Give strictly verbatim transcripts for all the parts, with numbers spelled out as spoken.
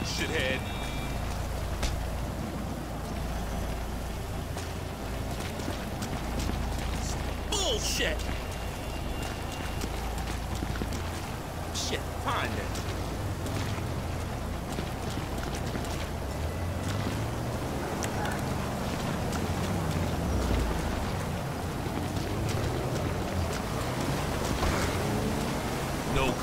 shithead. Bullshit. Shit, find it. Nope.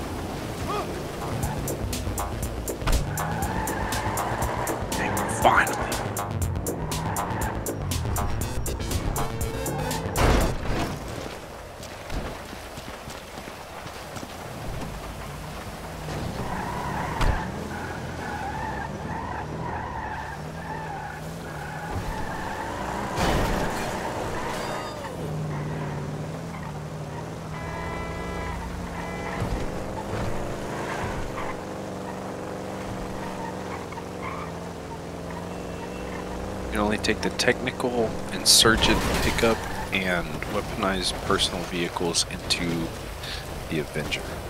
Finally. You can only take the technical, insurgent pickup, and weaponized personal vehicles into the Avenger.